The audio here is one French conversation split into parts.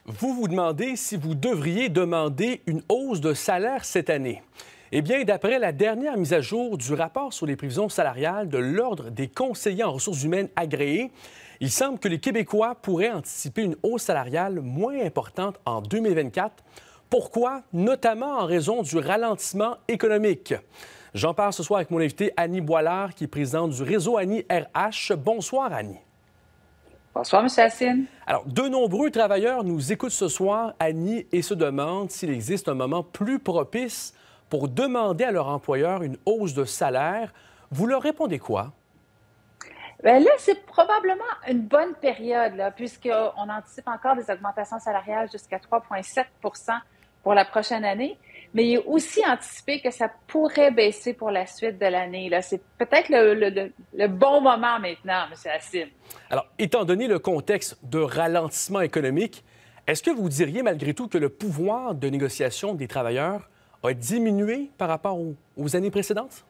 Vous vous demandez si vous devriez demander une hausse de salaire cette année. Eh bien, d'après la dernière mise à jour du rapport sur les prévisions salariales de l'Ordre des conseillers en ressources humaines agréés, il semble que les Québécois pourraient anticiper une hausse salariale moins importante en 2024. Pourquoi? Notamment en raison du ralentissement économique. J'en parle ce soir avec mon invité Annie Boilard, qui est présidente du réseau Annie RH. Bonsoir, Annie. Bonsoir, M. Hassine. Alors, de nombreux travailleurs nous écoutent ce soir, Annie, et se demandent s'il existe un moment plus propice pour demander à leur employeur une hausse de salaire. Vous leur répondez quoi? Bien là, c'est probablement une bonne période, puisqu'on anticipe encore des augmentations salariales jusqu'à 3,7 pour la prochaine année. Mais il est aussi anticipé que ça pourrait baisser pour la suite de l'année. C'est peut-être le bon moment maintenant, M. Hassine. Alors, étant donné le contexte de ralentissement économique, est-ce que vous diriez malgré tout que le pouvoir de négociation des travailleurs a diminué par rapport aux années précédentes?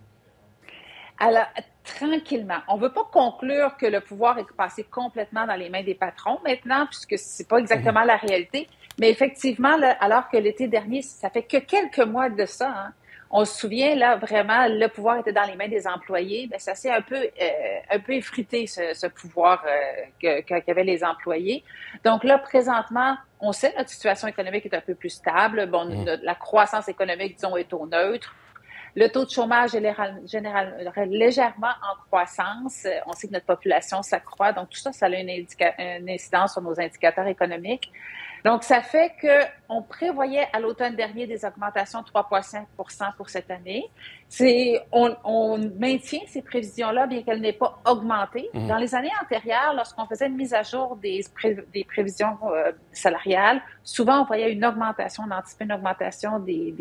Alors, tranquillement. On ne veut pas conclure que le pouvoir est passé complètement dans les mains des patrons maintenant, puisque ce n'est pas exactement la réalité. Mais effectivement, là, alors que l'été dernier, ça fait que quelques mois de ça, hein, on se souvient, là, vraiment, le pouvoir était dans les mains des employés. Bien, ça s'est un peu effrité, ce pouvoir qu'avaient les employés. Donc là, présentement, on sait que notre situation économique est un peu plus stable. Bon, la croissance économique, disons, est au neutre. Le taux de chômage est légèrement en croissance. On sait que notre population s'accroît. Donc, tout ça, ça a une incidence sur nos indicateurs économiques. Donc, ça fait qu'on prévoyait à l'automne dernier des augmentations de 3,5 pour cette année. On maintient ces prévisions-là, bien qu'elles n'aient pas augmenté. Dans les années antérieures, lorsqu'on faisait une mise à jour des prévisions salariales, souvent, on voyait une augmentation, on anticipait une augmentation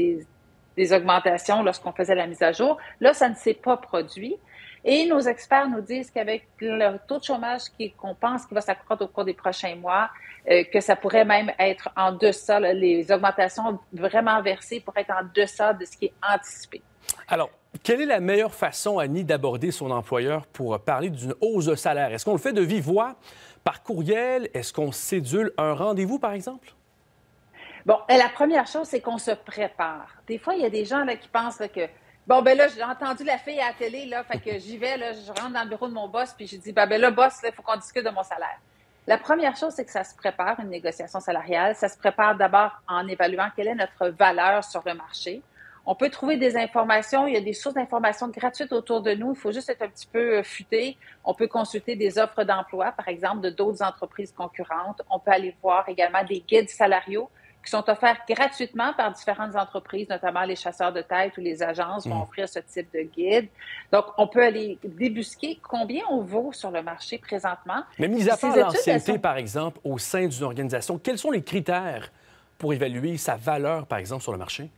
des augmentations lorsqu'on faisait la mise à jour. Là, ça ne s'est pas produit. Et nos experts nous disent qu'avec le taux de chômage qu'on pense qu'il va s'accroître au cours des prochains mois, que ça pourrait même être en deçà, les augmentations vraiment versées pourraient être en deçà de ce qui est anticipé. Alors, quelle est la meilleure façon, Annie, d'aborder son employeur pour parler d'une hausse de salaire? Est-ce qu'on le fait de vive voix, par courriel? Est-ce qu'on cédule un rendez-vous, par exemple? Bon, la première chose, c'est qu'on se prépare. Des fois, il y a des gens là, qui pensent là, que bon, ben là, j'ai entendu la fille à la télé, là, fait que j'y vais, là, je rentre dans le bureau de mon boss, puis je dis, ben là, boss, il faut qu'on discute de mon salaire. La première chose, c'est que ça se prépare, une négociation salariale. Ça se prépare d'abord en évaluant quelle est notre valeur sur le marché. On peut trouver des informations, il y a des sources d'informations gratuites autour de nous, il faut juste être un petit peu futé. On peut consulter des offres d'emploi, par exemple, de d'autres entreprises concurrentes. On peut aller voir également des guides salariaux qui sont offerts gratuitement par différentes entreprises, notamment les chasseurs de tête ou les agences vont offrir ce type de guide. Donc, on peut aller débusquer combien on vaut sur le marché présentement. Mais mis à part l'ancienneté, par exemple, au sein d'une organisation, quels sont les critères pour évaluer sa valeur, par exemple, sur le marché?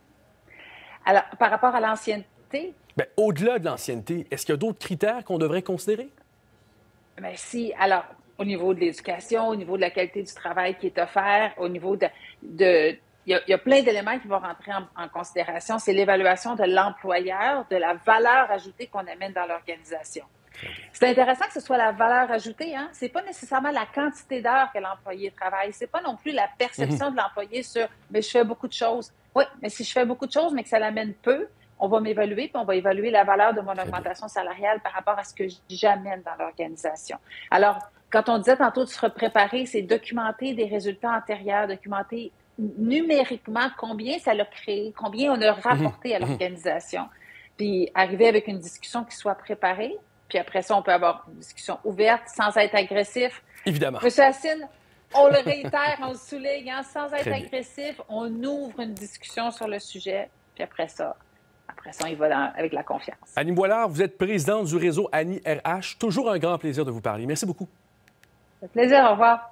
Alors, par rapport à l'ancienneté? Bien, au-delà de l'ancienneté, est-ce qu'il y a d'autres critères qu'on devrait considérer? Bien, si, alors, au niveau de l'éducation, au niveau de la qualité du travail qui est offert, au niveau il y a plein d'éléments qui vont rentrer en considération. C'est l'évaluation de l'employeur, de la valeur ajoutée qu'on amène dans l'organisation. C'est intéressant que ce soit la valeur ajoutée, hein? C'est pas nécessairement la quantité d'heures que l'employé travaille. C'est pas non plus la perception de l'employé sur « mais je fais beaucoup de choses ». Oui, mais si je fais beaucoup de choses, mais que ça l'amène peu, on va m'évaluer, puis on va évaluer la valeur de mon augmentation salariale par rapport à ce que j'amène dans l'organisation. Alors, quand on disait tantôt de se préparer, c'est documenter des résultats antérieurs, documenter numériquement combien ça l'a créé, combien on a rapporté à l'organisation, puis arriver avec une discussion qui soit préparée, puis après ça, on peut avoir une discussion ouverte, sans être agressif. Évidemment. Monsieur Hassine, on le réitère, on le souligne, hein, sans être agressif, on ouvre une discussion sur le sujet, puis après ça, on y va avec la confiance. Annie Boilard, vous êtes présidente du réseau Annie RH. Toujours un grand plaisir de vous parler. Merci beaucoup. Ça fait plaisir, au revoir.